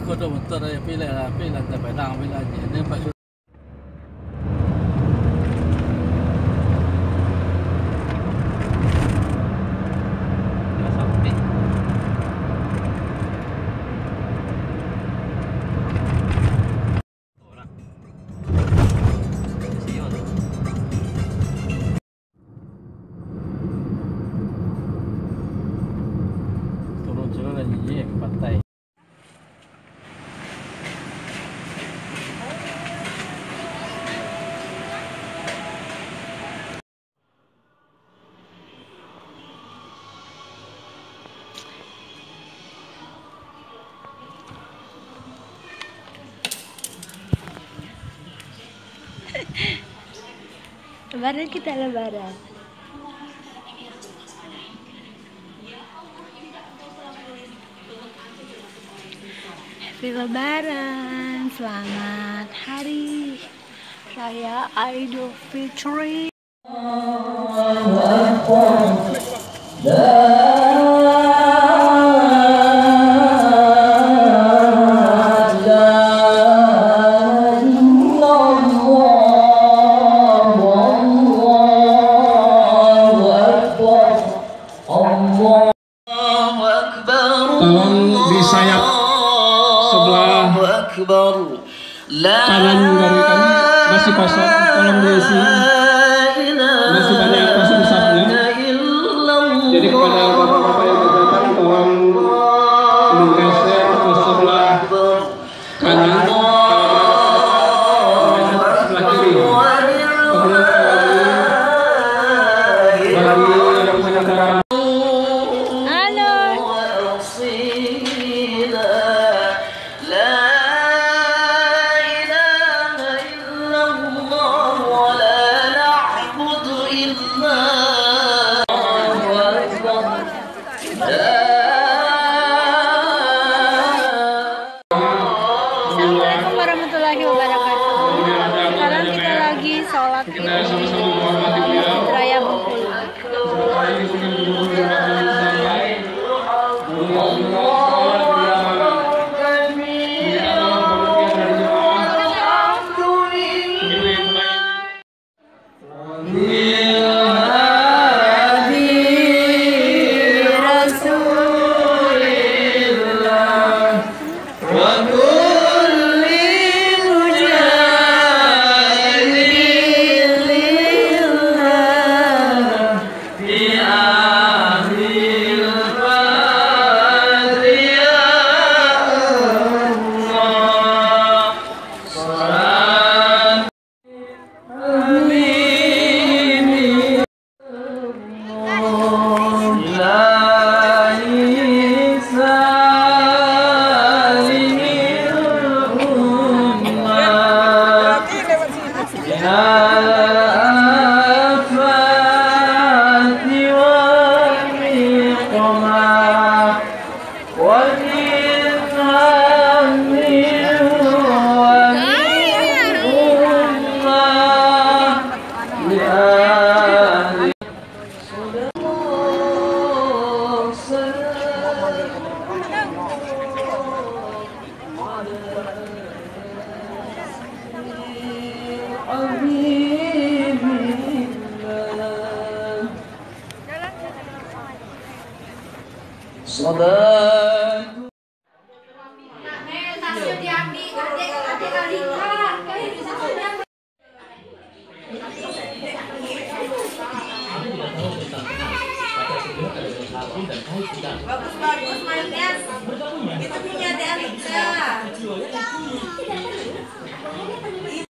kudu motor ya pilih lantai Padang pilih aja. Ini Pak turun dan ke pantai. Lebaran kita lebaran. Happy Lebaran, selamat hari raya Idul Fitri. Tolong di sayap sebelah kanan dari kami masih kosong, tolong diisi, masih banyak kosong sapnya. Jadi kepada bapak-bapak yang datang tolong menggeser ke sebelah kanan, sebelah kiri. Kemudian bagi yang sangat darah. Assalamualaikum warahmatullahi wabarakatuh. Sekarang kita lagi sholat Idul Raya Bengkulu. Bagus mainnya. Itu punya Adik Alika.